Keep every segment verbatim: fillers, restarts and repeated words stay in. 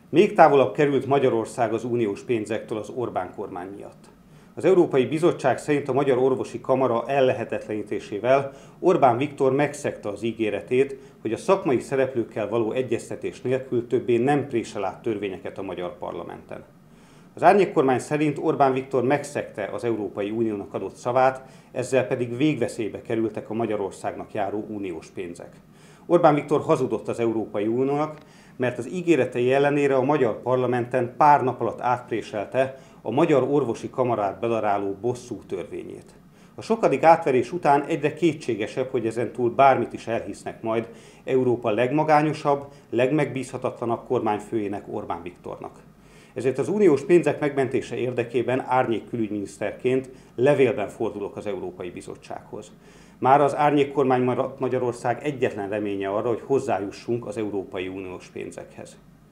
Még távolabb került Magyarország az uniós pénzektől az Orbán kormány miatt. Az Európai Bizottság szerint a Magyar Orvosi Kamara ellehetetlenítésével Orbán Viktor megszegte az ígéretét, hogy a szakmai szereplőkkel való egyeztetés nélkül többé nem présel át törvényeket a magyar parlamenten. Az árnyékkormány szerint Orbán Viktor megszegte az Európai Uniónak adott szavát, ezzel pedig végveszélybe kerültek a Magyarországnak járó uniós pénzek. Orbán Viktor hazudott az Európai Uniónak, mert az ígéretei ellenére a magyar parlamenten pár nap alatt átpréselte a Magyar Orvosi Kamarát bedaráló bosszú törvényét. A sokadik átverés után egyre kétségesebb, hogy ezen túl bármit is elhisznek majd Európa legmagányosabb, legmegbízhatatlanabb kormányfőjének, Orbán Viktornak. Ezért az uniós pénzek megmentése érdekében árnyék külügyminiszterként levélben fordulok az Európai Bizottsághoz. Már az árnyékkormány maradt Magyarország egyetlen reménye arra, hogy hozzájussunk az Európai Uniós pénzekhez.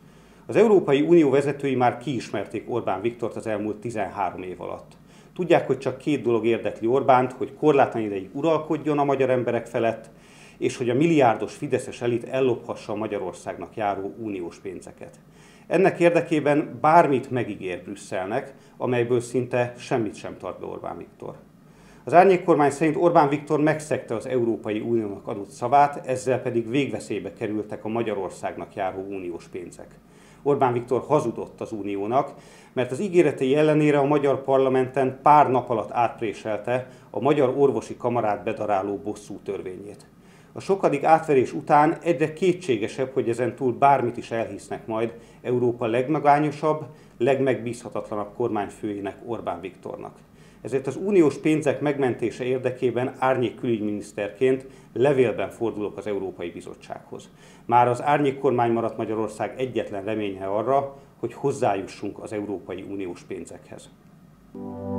Az Európai Unió vezetői már kiismerték Orbán Viktort az elmúlt tizenhárom év alatt. Tudják, hogy csak két dolog érdekli Orbánt, hogy korlátlan ideig uralkodjon a magyar emberek felett, és hogy a milliárdos fideszes elit ellophassa a Magyarországnak járó uniós pénzeket. Ennek érdekében bármit megígér Brüsszelnek, amelyből szinte semmit sem tart be Orbán Viktor. Az árnyékkormány szerint Orbán Viktor megszegte az Európai Uniónak adott szavát, ezzel pedig végveszélybe kerültek a Magyarországnak járó uniós pénzek. Orbán Viktor hazudott az Uniónak, mert az ígéretei ellenére a magyar parlamenten pár nap alatt átpréselte a Magyar Orvosi Kamarát bedaráló bosszú törvényét. A sokadik átverés után egyre kétségesebb, hogy ezen túl bármit is elhisznek majd Európa legmagányosabb, legmegbízhatatlanabb kormányfőjének, Orbán Viktornak. Ezért az uniós pénzek megmentése érdekében árnyék külügyminiszterként levélben fordulok az Európai Bizottsághoz. Már az árnyékkormány maradt Magyarország egyetlen reménye arra, hogy hozzájussunk az Európai Uniós pénzekhez.